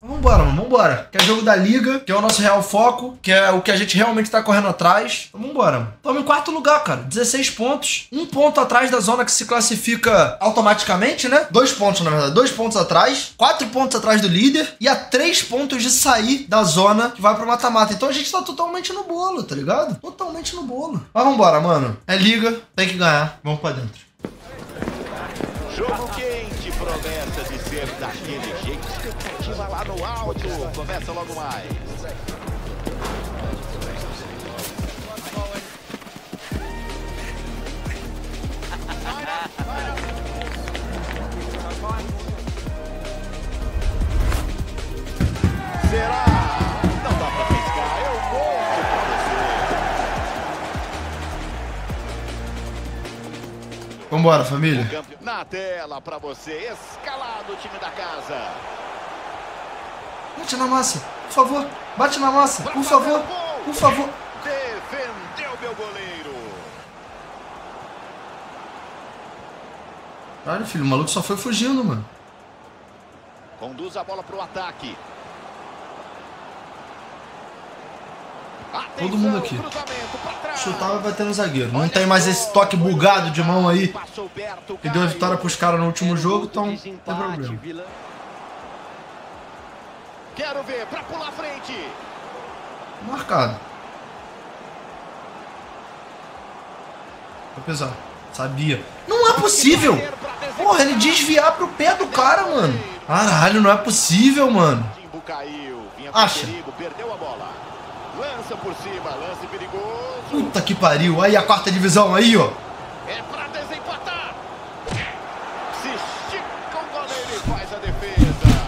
Vambora, mano, vambora. Que é jogo da Liga, que é o nosso real foco, que é o que a gente realmente tá correndo atrás. Então vambora, mano. Estamos em quarto lugar, cara. 16 pontos. 1 ponto atrás da zona que se classifica automaticamente, né? 2 pontos, na verdade. 2 pontos atrás. 4 pontos atrás do líder. E a 3 pontos de sair da zona que vai pro mata-mata. Então a gente tá totalmente no bolo, tá ligado? Totalmente no bolo. Mas vambora, mano. É Liga, tem que ganhar. Vamos pra dentro. Jogo quente, promessa de ser daquele jeito. Expectativa lá no alto. Começa logo mais. Será? Não dá pra piscar. Eu volto pra você. Vambora, família. Na tela pra você, escalado o time da casa. Bate na massa, por favor. Bate na massa, por favor. Por favor. Defendeu meu goleiro. Caralho, filho, o maluco só foi fugindo, mano. Conduz a bola pro ataque. Todo mundo aqui. Chutar vai bater no zagueiro. Não tem mais esse toque bugado de mão aí que deu a vitória pros caras no último jogo, então não tem problema. Quero ver pra pular frente. Marcado. Foi pesado. Sabia. Não é possível. Porra, ele desviar pro pé do cara, mano. Caralho, não é possível, mano. Acha. Perdeu a bola. Lança por cima, lance perigoso. Puta que pariu. Aí a quarta divisão aí, ó. É pra desempatar. Se estica o goleiro e faz a defesa.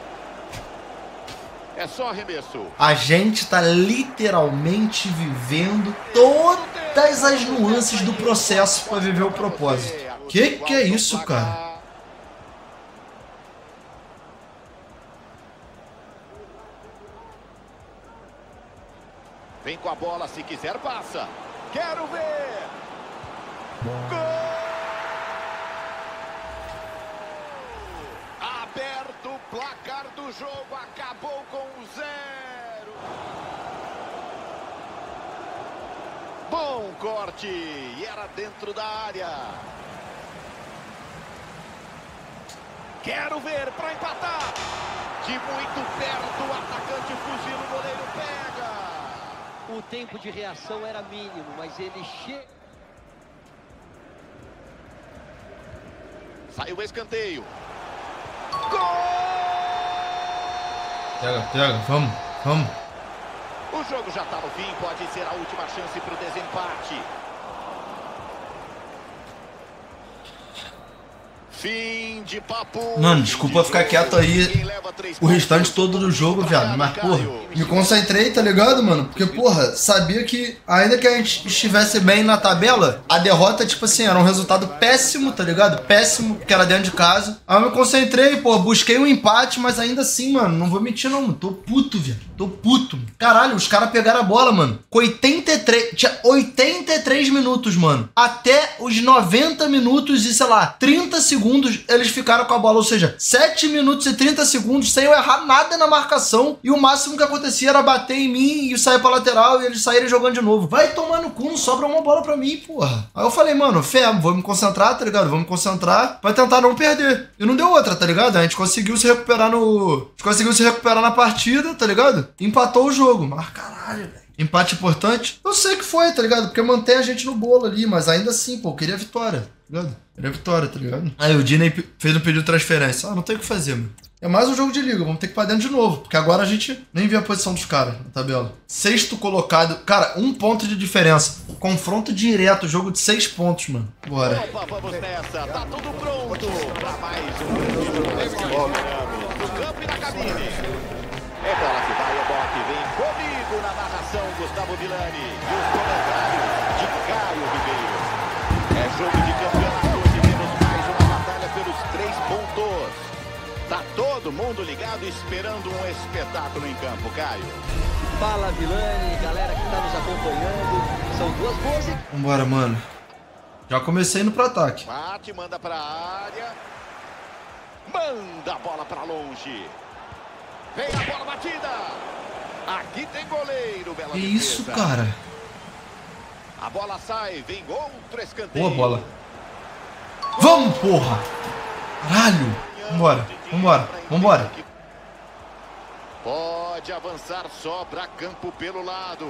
É só arremesso. A gente tá literalmente vivendo todas as nuances do processo pra viver o propósito. Que é isso, cara? Vem com a bola, se quiser passa. Quero ver. Gol! Aberto o placar do jogo, acabou com 0. Bom corte, e era dentro da área. Quero ver para empatar. De muito perto, o atacante fugiu, o goleiro pega. O tempo de reação era mínimo, mas ele chega. Saiu o escanteio. Pega, vamos. O jogo já está no fim, pode ser a última chance para o desempate. Fim de papo. Mano, desculpa ficar quieto aí o restante todo do jogo, viado. Mas, porra, me concentrei, tá ligado, mano? Porque, porra, sabia que ainda que a gente estivesse bem na tabela, a derrota, tipo assim, era um resultado péssimo, tá ligado? Péssimo, porque era dentro de casa. Aí eu me concentrei, pô, busquei um empate, mas ainda assim, mano, não vou mentir não, mano. Tô puto, viado. Tô puto. Caralho, os caras pegaram a bola, mano. Com 83... Tinha 83 minutos, mano. Até os 90 minutos e, sei lá, 30 segundos eles ficaram com a bola, ou seja, 7 minutos e 30 segundos sem eu errar nada na marcação e o máximo que acontecia era bater em mim e sair pra lateral e eles saírem jogando de novo. Vai tomar no cu, não sobra uma bola pra mim, porra. Aí eu falei, mano, fé, vou me concentrar, tá ligado? Vou me concentrar pra tentar não perder. E não deu outra, tá ligado? A gente conseguiu se recuperar na partida, tá ligado? Empatou o jogo. Mas caralho, velho. Empate importante? Eu sei que foi, tá ligado? Porque mantém a gente no bolo ali, mas ainda assim, pô, eu queria vitória, tá ligado? Queria vitória, tá ligado? Aí o Disney fez um pedido de transferência. Ah, não tem o que fazer, mano. É mais um jogo de liga, vamos ter que ir pra dentro de novo, porque agora a gente nem viu a posição dos caras na tabela. 6º colocado, cara, 1 ponto de diferença. Confronto direto, jogo de 6 pontos, mano. Bora. Opa, vamos nessa, tá tudo pronto pra mais um grande jogo no campo e na cabine. É bola que vai, é bola que vem. Comigo na narração, Gustavo Villani. E os comentários de Caio Ribeiro. É jogo de campeonato, hoje temos mais uma batalha pelos 3 pontos. Tá todo mundo ligado esperando um espetáculo em campo, Caio. Fala, Villani, galera que tá nos acompanhando. São 2 boas e... Vambora, mano. Já comecei indo pro ataque. Bate, manda pra área. Manda a bola pra longe. Vem a bola batida. Aqui tem goleiro, bela Que isso, cara? A bola sai, vem outro escanteio. Boa bola. Vamos, porra! Caralho! Vambora, vambora, vambora. Pode avançar, sobra campo pelo lado.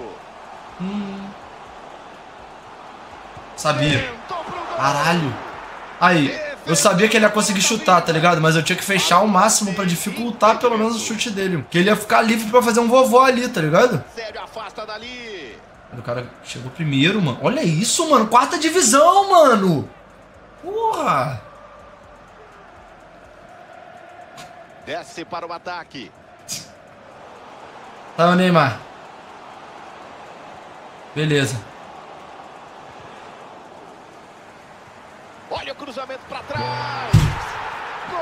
Sabia. Caralho. Aí, eu sabia que ele ia conseguir chutar, tá ligado? Mas eu tinha que fechar ao máximo pra dificultar pelo menos o chute dele. Que ele ia ficar livre pra fazer um vovó ali, tá ligado? Sério, afasta dali. O cara chegou primeiro, mano. Olha isso, mano. 4ª divisão, mano. Porra. Desce para o ataque. Tá o Neymar. Beleza. Olha o cruzamento para trás. Gol!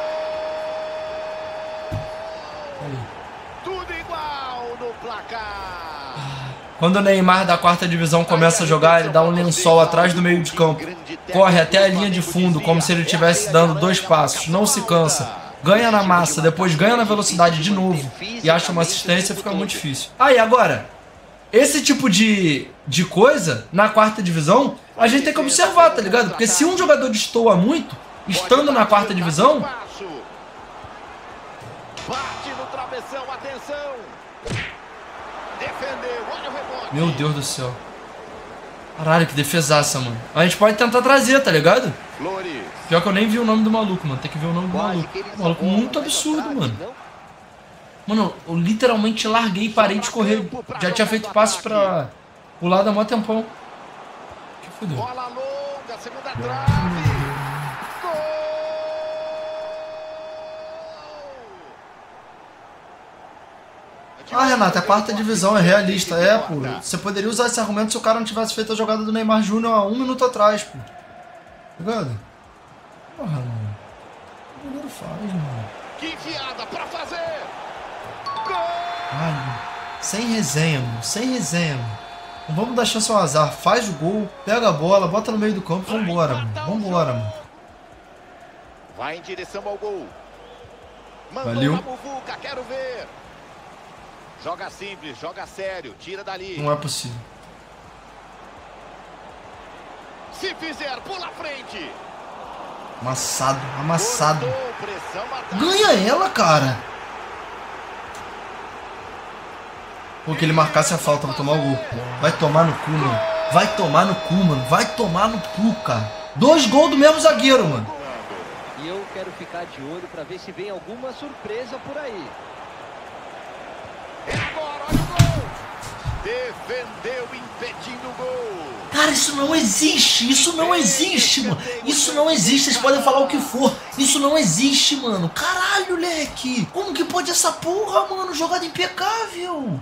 Tudo igual no placar. Quando o Neymar da 4ª divisão começa a jogar, ele dá um lençol atrás do meio de campo. Corre até a linha de fundo, como se ele estivesse dando 2 passos. Não se cansa. Ganha na massa, depois ganha na velocidade de novo. E acha uma assistência, fica muito difícil. Aí, agora, esse tipo de coisa, na 4ª divisão, a gente tem que observar, tá ligado? Porque se um jogador destoa muito, estando na 4ª divisão... Bate no travessão, atenção. Defendeu, olha o rebote. Meu Deus do céu. Caralho, que defesaça, mano. A gente pode tentar trazer, tá ligado? Flores. Pior que eu nem vi o nome do maluco, mano. Tem que ver o nome do maluco. Um maluco muito absurdo, mano. Mano, eu literalmente larguei e parei de correr. Já tinha feito passe pra o lado há mó tempão. Que fudeu. Bola longa, segunda trave. Ah, Renato, é 4ª divisão, é realista. É, pô. Você poderia usar esse argumento se o cara não tivesse feito a jogada do Neymar Júnior há 1 minuto atrás, pô. Ligado? Porra, mano. O goleiro faz, mano. Que enfiada pra fazer. Gol! Ai, sem resenha, mano. Sem resenha, mano. Não vamos dar chance ao azar. Faz o gol, pega a bola, bota no meio do campo e vambora, mano. Vambora, mano. Vai em direção ao gol. Mandou Valeu. na muvuca, quero ver. Joga simples, joga sério, tira dali. Não é possível. Se fizer, pula à frente. Amassado, amassado. Cortou, pressão, Ganha ela, cara. Pô, que ele marcasse a falta pra tomar o gol. Vai tomar no cu, mano. Vai tomar no cu, mano. Vai tomar no cu, cara. 2 gols do mesmo zagueiro, mano. E eu quero ficar de olho pra ver se vem alguma surpresa por aí. É agora, olha o gol. Defendeu, impedindo o gol. Cara, isso não existe. Isso não existe, mano. Isso não existe. Vocês podem falar o que for. Isso não existe, mano. Caralho, leque. Como que pode essa porra, mano? Jogada impecável.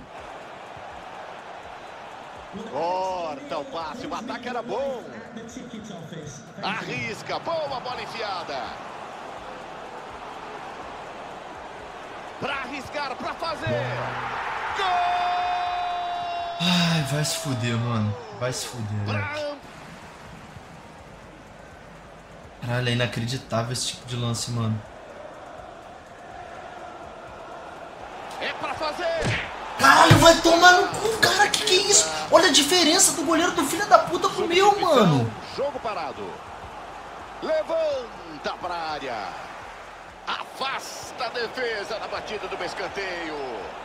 Corta o passe, o ataque era bom. Arrisca, boa bola enfiada. Pra arriscar, pra fazer. Gol! Ai, vai se fuder, mano. Vai se fuder, leque. Caralho, é inacreditável esse tipo de lance, mano. É pra fazer. Caralho, vai tomar no cu, cara. Que é isso? Olha a diferença do goleiro do filho da puta pro meu, mano. Jogo parado. Levanta pra área. Afasta a defesa na batida do escanteio.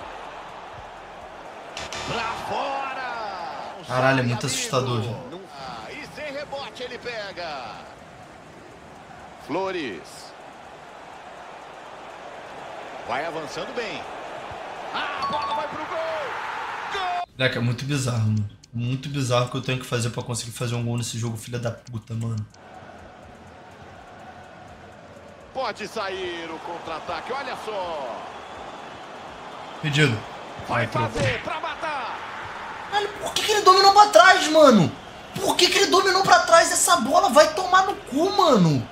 Pra fora. Caralho, é muito assustador, velho. E sem rebote ele pega. Flores. Vai avançando bem. A bola vai pro gol. Gol! Leque, é muito bizarro, mano. Muito bizarro o que eu tenho que fazer pra conseguir fazer um gol nesse jogo, filha da puta, mano. Pode sair o contra-ataque, olha só. Pedido. Vai troco. fazer pra matar. Caralho, por que ele dominou pra trás, mano? Por que ele dominou pra trás essa bola? Vai tomar no cu, mano.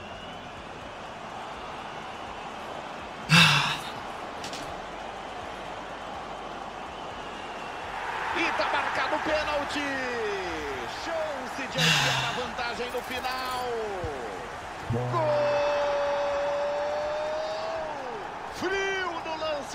E tá marcado o pênalti. Chance de ampliar a vantagem no final. Gol! Frio no lance.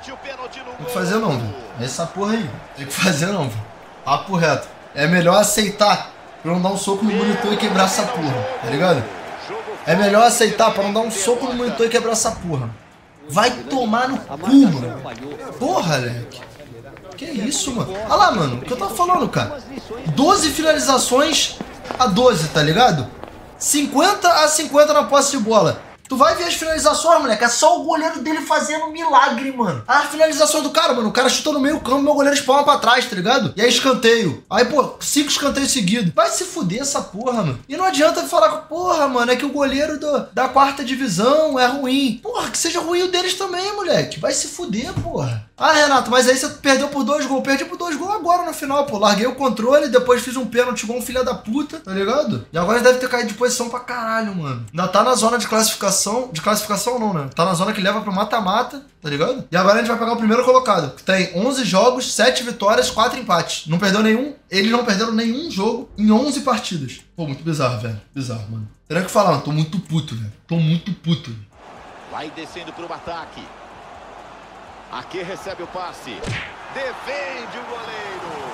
Tem que fazer não, velho. Essa porra aí. Tem que fazer não, velho. Papo reto. É melhor aceitar pra não dar um soco no monitor e quebrar essa porra, tá ligado? É melhor aceitar pra não dar um soco no monitor e quebrar essa porra. Vai tomar no cu, mano. Porra, Leque. Que isso, mano? Olha lá, mano. O que eu tava falando, cara. 12 finalizações a 12, tá ligado? 50-50 na posse de bola. Tu vai ver as finalizações, moleque. É só o goleiro dele fazendo um milagre, mano. A finalização do cara, mano. O cara chutou no meio campo, meu goleiro espalma pra trás, tá ligado? E aí escanteio. Aí, pô, 5 escanteios seguidos. Vai se fuder essa porra, mano. E não adianta falar com, porra, mano, é que o goleiro da 4ª divisão é ruim. Porra, que seja ruim o deles também, moleque. Vai se fuder, porra. Ah, Renato, mas aí você perdeu por 2 gols. Perdi por 2 gols agora no final, pô. Larguei o controle, depois fiz um pênalti igual um filho da puta, tá ligado? E agora deve ter caído de posição pra caralho, mano. Ainda tá na zona de classificação. De classificação não, né? Tá na zona que leva pro mata-mata, tá ligado? E agora a gente vai pegar o primeiro colocado, que tem 11 jogos, 7 vitórias, 4 empates. Não perdeu nenhum. Eles não perderam nenhum jogo em 11 partidas. Pô, muito bizarro, velho. Bizarro, mano. Terá que falar, mano. Tô muito puto, velho. Tô muito puto. Vai descendo pro ataque. Aqui recebe o passe. Defende o goleiro.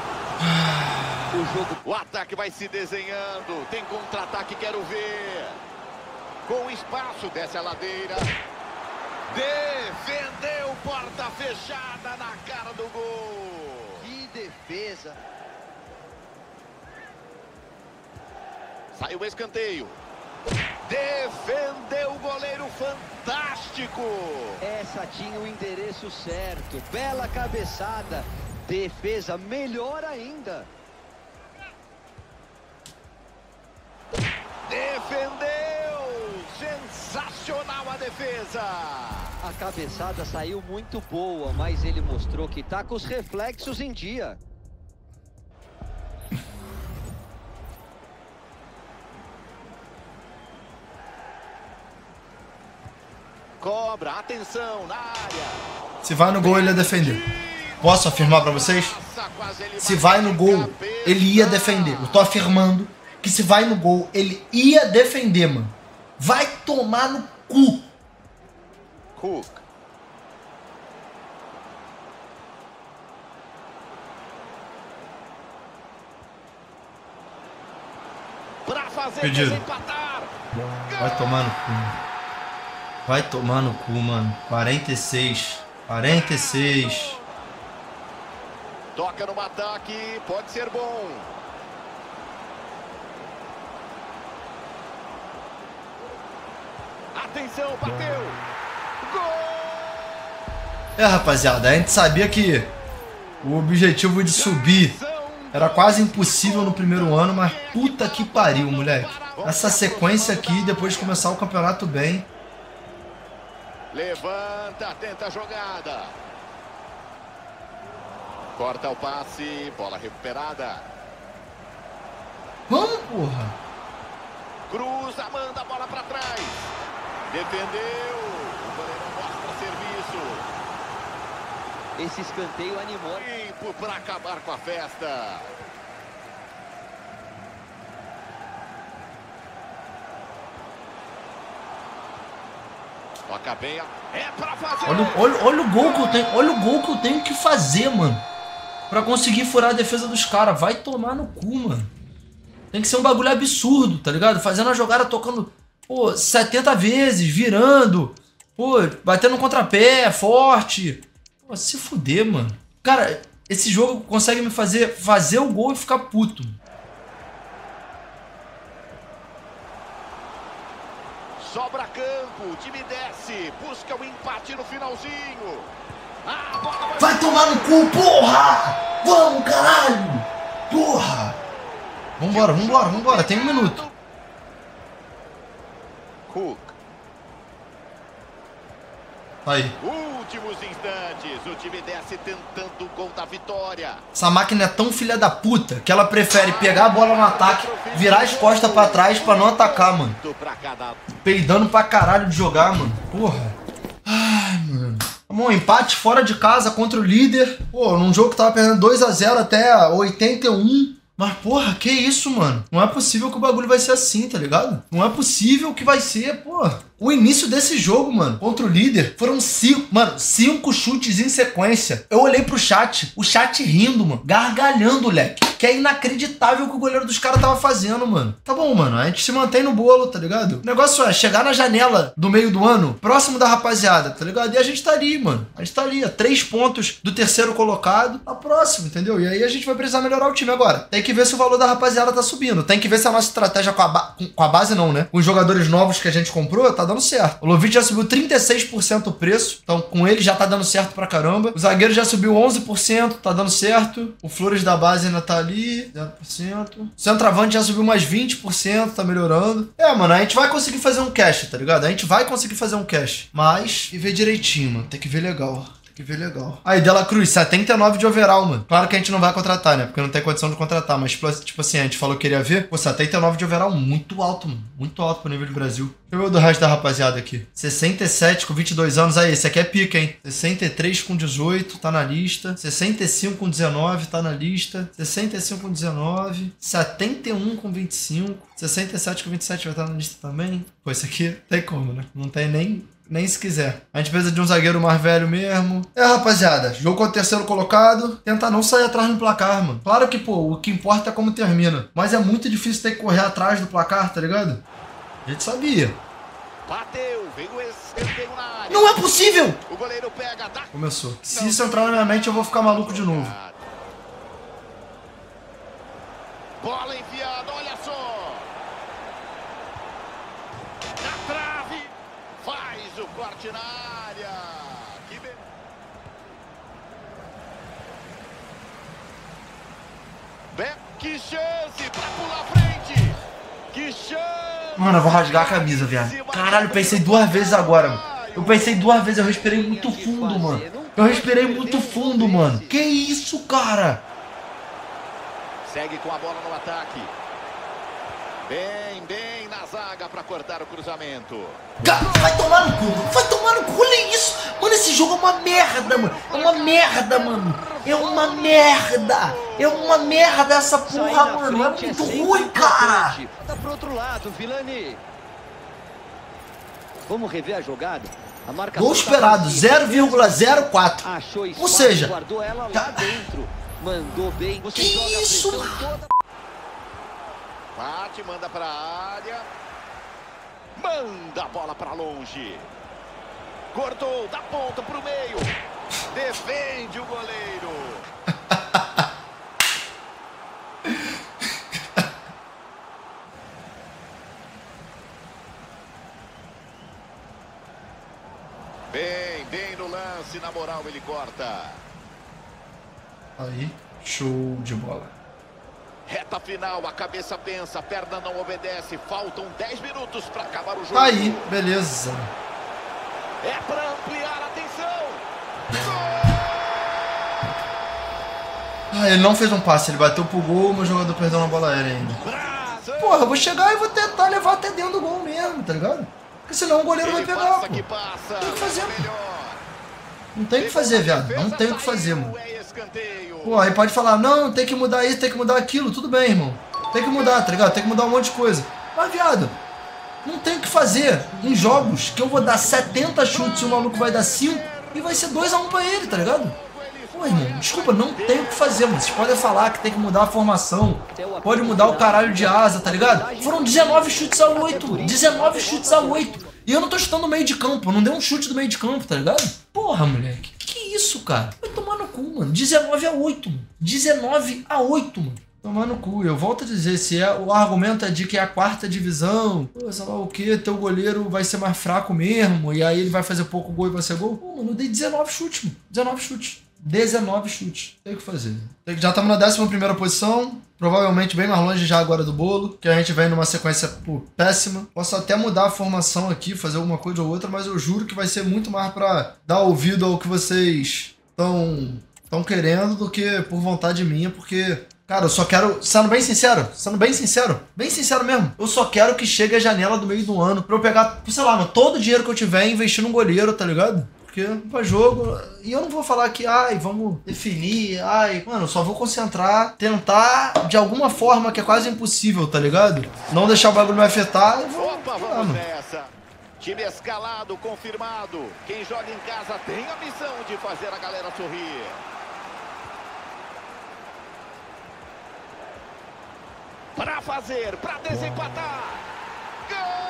O ataque vai se desenhando. Tem contra-ataque, quero ver. Com espaço, desce a ladeira. Defendeu, porta fechada na cara do gol. Que defesa. Saiu o escanteio. Defendeu o goleiro, fantástico. Essa tinha o endereço certo. Bela cabeçada. Defesa melhor ainda. Defendeu. Sensacional a defesa. A cabeçada saiu muito boa, mas ele mostrou que tá com os reflexos em dia. Cobra, atenção na área. Se vai no gol, ele ia defender. Posso afirmar pra vocês? Se vai no gol, ele ia defender. Eu tô afirmando que se vai no gol, ele ia defender, mano. Vai tomar no cu. Cook. Pra fazer desempatar. Vai tomar no cu. Vai tomar no cu, mano. 46. 46. Toca no ataque, pode ser bom. Atenção, bateu. Gol! Rapaziada, a gente sabia que o objetivo de subir era quase impossível no primeiro ano, mas puta que pariu, moleque. Essa sequência aqui, depois de começar o campeonato bem. Levanta, tenta a jogada. Corta o passe, bola recuperada. Vamos, porra. Cruza, manda a bola pra trás. Defendeu. O goleiro mostra serviço. Esse escanteio animou. Tempo para acabar com a festa. Toca bem. É pra fazer. Olha o gol que eu tenho. Olha o gol que eu tenho que fazer, mano. Pra conseguir furar a defesa dos caras. Vai tomar no cu, mano. Tem que ser um bagulho absurdo, tá ligado? Fazendo a jogada, tocando, pô, 70 vezes, virando. Pô, batendo no contrapé, forte. Pô, se fuder, mano. Cara, esse jogo consegue me fazer o gol e ficar puto. Sobra campo, o time desce, busca o empate no finalzinho. Ah, bola vai tomar no cu, porra! Vamos, caralho! Porra! Vambora, tem 1 minuto. Cook. Aí. Últimos instantes, o time desce tentando o gol da vitória. Essa máquina é tão filha da puta que ela prefere pegar a bola no ataque, virar as costas pra trás pra não atacar, mano. Peidando pra caralho de jogar, mano. Porra. Ai, mano. Bom, empate fora de casa contra o líder. Pô, num jogo que tava perdendo 2 a 0 até 81. Mas, porra, que isso, mano? Não é possível que o bagulho vai ser assim, tá ligado? Não é possível que vai ser, porra. O início desse jogo, mano, contra o líder, foram 5 chutes em sequência. Eu olhei pro chat, o chat rindo, mano, gargalhando, leque. Que é inacreditável o que o goleiro dos caras tava fazendo, mano. Tá bom, mano, a gente se mantém no bolo, tá ligado? O negócio é chegar na janela do meio do ano, próximo da rapaziada, tá ligado? E a gente tá ali, mano. A gente tá ali, a 3 pontos do terceiro colocado, tá próximo, entendeu? E aí a gente vai precisar melhorar o time agora. Tem que ver se o valor da rapaziada tá subindo. Tem que ver se a nossa estratégia com a base não, né? Com os jogadores novos que a gente comprou, tá dando certo. O Lovitch já subiu 36% o preço, então com ele já tá dando certo pra caramba. O zagueiro já subiu 11%, tá dando certo. O Flores da base ainda tá ali, 0%. O centroavante já subiu mais 20%, tá melhorando. É, mano, a gente vai conseguir fazer um cash, tá ligado? A gente vai conseguir fazer um cash. Mas, tem que ver direitinho, mano. Tem que ver legal. Que ver legal. Aí, Dela Cruz, 79 de overall, mano. Claro que a gente não vai contratar, né? Porque não tem condição de contratar. Mas, tipo assim, a gente falou que queria ver. Pô, 79 de overall, muito alto, mano. Muito alto pro nível do Brasil. Deixa eu ver o do resto da rapaziada aqui. 67 com 22 anos. Aí, esse aqui é pica, hein? 63 com 18, tá na lista. 65 com 19, tá na lista. 65 com 19. 71 com 25. 67 com 27 vai estar na lista também. Pô, esse aqui tem como, né? Não tem nem se quiser. A gente precisa de um zagueiro mais velho mesmo. É, rapaziada, jogo com o terceiro colocado. Tentar não sair atrás no placar, mano. Claro que, pô, o que importa é como termina. Mas é muito difícil ter que correr atrás do placar, tá ligado? A gente sabia. Bateu, veio o escanteio na área. Não é possível! O goleiro pega, dá. Começou. Se isso entrar na minha mente, eu vou ficar maluco de novo. Bola enfiada, olha só. Na trave. Faz o corte na área. Que chance pra pular frente. Que chance. Mano, eu vou rasgar a camisa, viado. Caralho, eu pensei 2 vezes agora, mano. Eu pensei 2 vezes, eu respirei muito fundo, mano. Eu respirei muito fundo, mano. Que isso, cara? Segue com a bola no ataque. Bem na zaga pra cortar o cruzamento. Vai tomar no cu, mano. Vai tomar no cu, olha isso. Mano, esse jogo é uma merda, mano. É uma merda, mano. É uma merda. É uma merda essa porra, mano. É muito ruim, cara. Tá pro outro lado, Vilani. Vamos rever a jogada. A marca gol esperado, 0,04. Ou seja, guardou ela lá dentro. Mandou bem. Você que joga isso? toda... Bate, manda pra área. Manda a bola pra longe. Cortou, da ponta pro meio. Defende o goleiro. Bem no lance, na moral ele corta. Aí, show de bola. Reta final, a cabeça pensa, a perna não obedece. Faltam 10 minutos para acabar o jogo. Aí, beleza. É para ampliar a atenção. Ah, ele não fez um passe, ele bateu pro gol, mas o jogador perdeu na bola aérea ainda. Porra, eu vou chegar e vou tentar levar até dentro do gol mesmo, tá ligado? Porque senão o goleiro vai pegar, pô. Não tem o que fazer, não tem o que fazer, viado. Não tem o que fazer, mano. Pô, aí pode falar, não, tem que mudar isso, tem que mudar aquilo. Tudo bem, irmão. Tem que mudar, tá ligado? Tem que mudar um monte de coisa. Mas, viado, não tem o que fazer em jogos que eu vou dar 70 chutes e o maluco vai dar 5 e vai ser 2-1 pra ele, tá ligado? Pô, irmão, desculpa, não tem o que fazer, mano. Vocês podem falar que tem que mudar a formação, pode mudar o caralho de asa, tá ligado? Foram 19 chutes a 8, 19 chutes a 8. E eu não tô chutando no meio de campo, eu não dei um chute do meio de campo, tá ligado? Porra, moleque, que isso, cara? Vai tomar no cu, mano. 19 a 8, mano. 19 a 8, mano. Tomar no cu. Eu volto a dizer, se o argumento é de que é a 4ª divisão, pô, sei lá o que, teu goleiro vai ser mais fraco mesmo, e aí ele vai fazer pouco gol e vai ser gol. Pô, mano, eu dei 19 chutes, mano. 19 chutes. 19 chutes. Tem o que fazer. Já estamos na 11ª posição. Provavelmente bem mais longe já agora do bolo. Que a gente vem numa sequência péssima. Posso até mudar a formação aqui, fazer alguma coisa ou outra, mas eu juro que vai ser muito mais pra dar ouvido ao que vocês estão querendo do que por vontade minha, porque... Cara, eu só quero, sendo bem sincero mesmo, eu só quero que chegue a janela do meio do ano pra eu pegar, sei lá, mano, todo o dinheiro que eu tiver e investir num goleiro, tá ligado? Porque pra jogo, e eu não vou falar que, ai, vamos definir, ai, mano, eu só vou concentrar, tentar de alguma forma que é quase impossível, tá ligado? Não deixar o bagulho me afetar e vou, Opa, vamos nessa. Time escalado, confirmado. Quem joga em casa tem a missão de fazer a galera sorrir. Para fazer, para desempatar. Gol!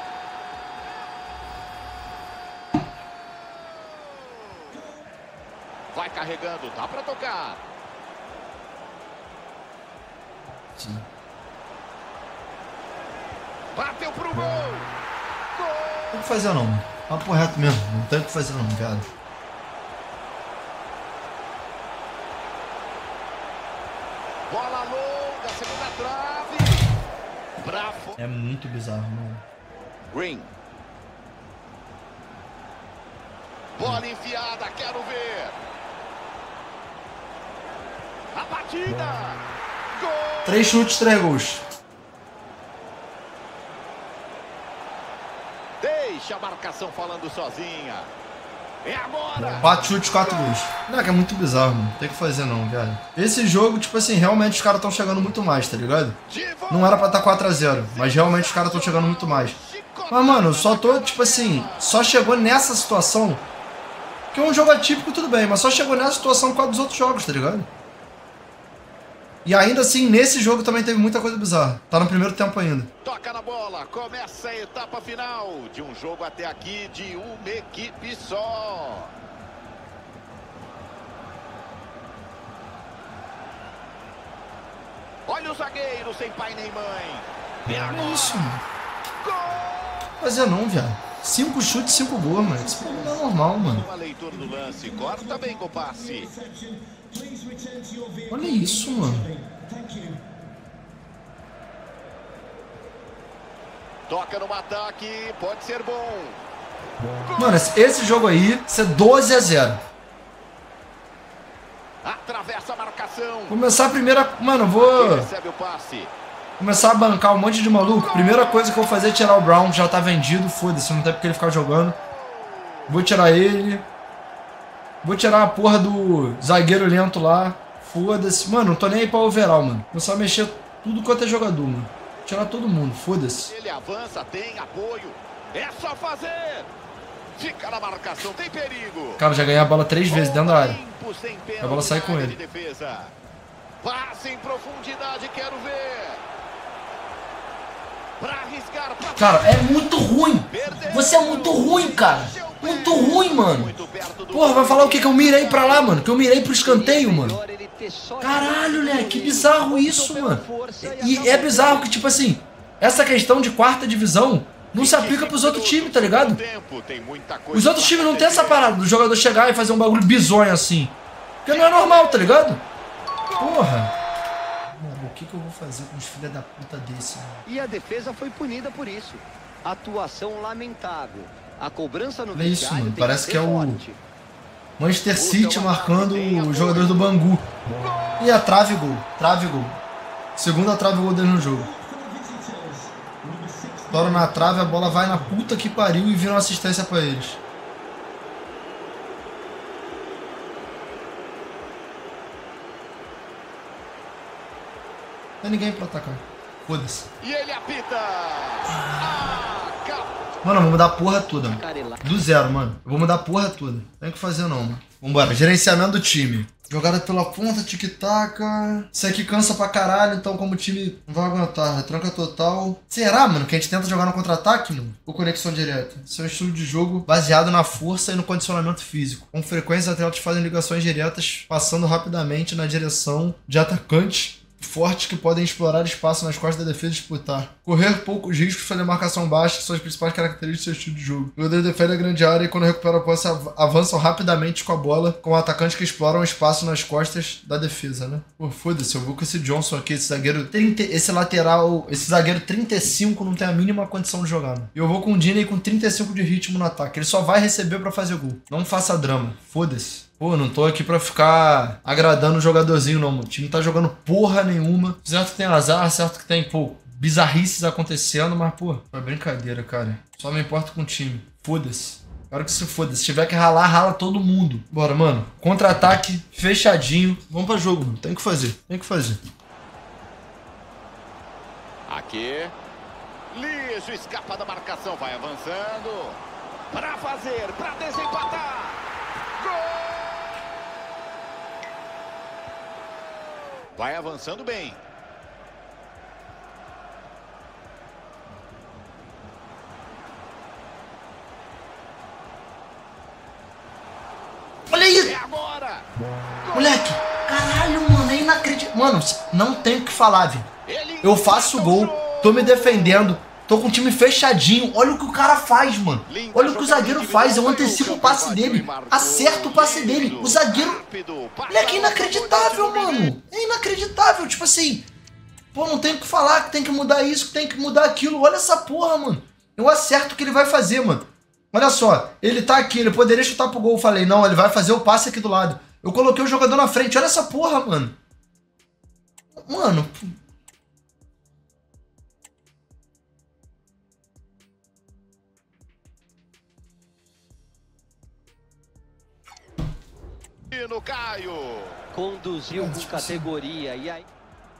Vai carregando, dá para tocar. Sim. Bateu pro gol. Gol! Não tem o que fazer não, mano. Papo reto mesmo. Não tem o que fazer não, cara. Bola longa, segunda trave. Bravo. É muito bizarro, mano. Green. Bola enfiada, quero ver. A batida. Gol. 3 chutes, 3 gols. Deixa a marcação falando sozinha. É agora. 4 chutes, 4 gols. Não, é que é muito bizarro, mano. Não tem o que fazer não, cara. Esse jogo, tipo assim, realmente os caras estão chegando muito mais, tá ligado? Não era pra estar 4-0, mas realmente os caras estão chegando muito mais. Mas, mano, eu só tô, tipo assim, só chegou nessa situação. Que é um jogo atípico, tudo bem, mas só chegou nessa situação por causa dos outros jogos, tá ligado? E ainda assim, nesse jogo também teve muita coisa bizarra. Tá no primeiro tempo ainda. Toca na bola, começa a etapa final de um jogo até aqui de uma equipe só. Olha o zagueiro sem pai nem mãe. E agora? É isso, mano. Gol! Fazer não, viado. 5 chutes, 5 gols, mano. Isso não é normal, mano. Uma leitura do lance, corta bem com o passe. Olha isso, mano. Toca no ataque, pode ser bom. Mano, esse jogo aí, isso é 12-0. Atravessa a marcação. Começar a primeira... Mano, eu vou Recebe o passe. começar a bancar um monte de maluco. Primeira coisa que eu vou fazer é tirar o Brown, que já tá vendido. Foda-se, não tem porque ele ficar jogando. Vou tirar ele. Vou tirar a porra do zagueiro lento lá. Foda-se. Mano, não tô nem aí pra overall, mano. Começar a mexer tudo quanto é jogador, mano. Tirar todo mundo, foda-se. Ele avança, tem apoio. É só fazer. Fica na marcação, tem perigo. Cara, já ganhei a bola 3 vezes dentro da área. Tempo sem A bola sai com área ele. de defesa. Passe em profundidade, quero ver. Pra arriscar, pra... Cara, é muito ruim. Você é muito ruim, cara. Muito ruim, mano. Muito perto do... Porra, vai falar o quê? Que eu mirei pra lá, mano? Que eu mirei pro escanteio, mano? Caralho, né? Que bizarro isso, mano. E é bizarro que, tipo assim, essa questão de quarta divisão não se aplica pros outros times, tá ligado? Os outros times não tem essa parada do jogador chegar e fazer um bagulho bizonho assim. Porque não é normal, tá ligado? Porra. Mano, o que eu vou fazer com os filhos da puta desse, mano? E a defesa foi punida por isso. Atuação lamentável. A cobrança no É isso, vestiário mano. tem Parece que é ser o forte. Manchester City marcando os jogadores do Bangu. E a trave gol. Trave gol. Segunda trave gol dele no jogo. Tora na trave, a bola vai na puta que pariu e vira uma assistência pra eles. Não tem ninguém pra atacar. Foda-se. E ele apita. Mano, eu vou mudar a porra toda, mano. Do zero, mano. Eu vou mudar a porra toda. Não tem o que fazer não, mano. Vambora. Gerenciamento do time. Jogada pela ponta, tic-tac. Isso aqui cansa pra caralho, então como o time não vai aguentar. Retranca total. Será, mano, que a gente tenta jogar no contra-ataque, mano? Ou conexão direta? Isso é um estilo de jogo baseado na força e no condicionamento físico. Com frequência, os atletas fazem ligações diretas, passando rapidamente na direção de atacantes fortes que podem explorar espaço nas costas da defesa e disputar. Correr poucos riscos, fazer marcação baixa, que são as principais características do seu estilo de jogo. O jogador defende a grande área e quando recupera a posse avançam rapidamente com a bola, com atacantes que exploram espaço nas costas da defesa, né? Pô, foda-se, eu vou com esse Johnson aqui, esse zagueiro, esse lateral, esse zagueiro 35 não tem a mínima condição de jogar, né? E eu vou com o Diney com 35 de ritmo no ataque. Ele só vai receber pra fazer gol. Não faça drama. Foda-se. Pô, não tô aqui pra ficar agradando o jogadorzinho, não, mano. O time não tá jogando porra nenhuma. Certo que tem azar, certo que tem, pô, bizarrices acontecendo, mas, pô, é brincadeira, cara. Só me importo com o time. Foda-se. Quero que se foda. Se tiver que ralar, rala todo mundo. Bora, mano. Contra-ataque, fechadinho. Vamos pra jogo, mano. Tem que fazer. Tem que fazer. Aqui. Liso, escapa da marcação, vai avançando. Para fazer, para desempatar. Gol! Vai avançando bem. Olha isso! É agora! Moleque, caralho, mano, é inacreditável. Mano, não tem o que falar, velho. Eu faço gol, tô me defendendo, tô com o time fechadinho. Olha o que o cara faz, mano. Olha o que o zagueiro faz. Eu antecipo o passe dele, acerto o passe dele. O zagueiro... Moleque, é inacreditável, mano. É inacreditável, tipo assim... Pô, não tem o que falar, que tem que mudar isso, que tem que mudar aquilo. Olha essa porra, mano. Eu acerto o que ele vai fazer, mano. Olha só, ele tá aqui, ele poderia chutar pro gol. Eu falei, não, ele vai fazer o passe aqui do lado. Eu coloquei o jogador na frente. Olha essa porra, mano. Mano... No Caio. Conduziu com categoria e aí...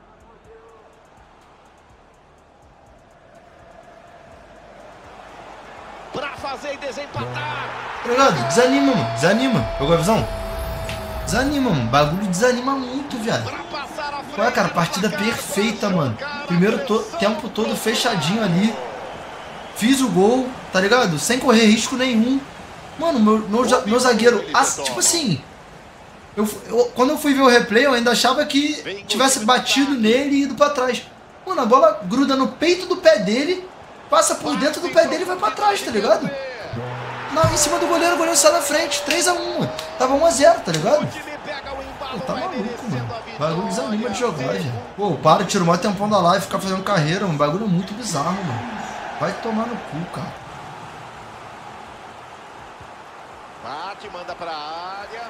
Pra fazer e desempatar. Tá ligado? Desanima, mano. Desanima. Pegou a visão? Desanima, mano. Bagulho desanima muito, viado. Olha, cara, partida perfeita, mano. Primeiro tempo todo fechadinho ali. Fiz o gol, tá ligado? Sem correr risco nenhum. Mano, meu zagueiro... tipo assim... quando eu fui ver o replay, eu ainda achava que tivesse batido nele e ido pra trás. Mano, a bola gruda no peito do pé dele, passa por dentro do pé dele e vai pra trás, tá ligado? Não, em cima do goleiro, o goleiro sai da frente. 3-1, mano. Tava 1-0, tá ligado? Pô, tá maluco, mano. O bagulho desanima de jogar, velho. Pô, para, tira o maior tempão da live, ficar fazendo carreira, mano. Bagulho muito bizarro, mano. Vai tomar no cu, cara. Bate, manda pra área.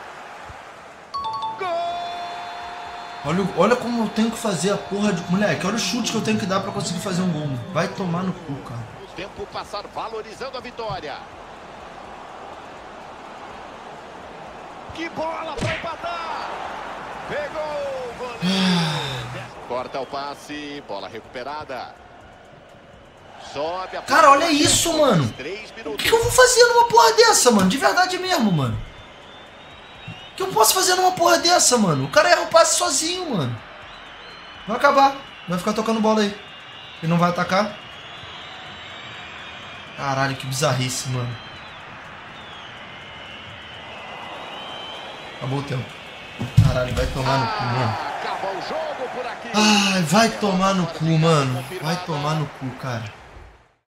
Olha como eu tenho que fazer a porra de... Moleque, olha o chute que eu tenho que dar pra conseguir fazer um gol, mano. Vai tomar no cu, cara. O tempo passar valorizando a vitória. Que bola pra empatar. Pegou o goleiro. Corta o passe, bola recuperada. Sobe a... Cara, olha isso, mano. O que eu vou fazer numa porra dessa, mano? De verdade mesmo, mano. O que eu posso fazer numa porra dessa, mano? O cara erra o passe sozinho, mano. Vai acabar. Vai ficar tocando bola aí. Ele não vai atacar. Caralho, que bizarrice, mano. Acabou o tempo. Caralho, vai tomar no cu, mano. Acaba o jogo por aqui. Ai, vai tomar no cu, mano. Vai tomar no cu, cara.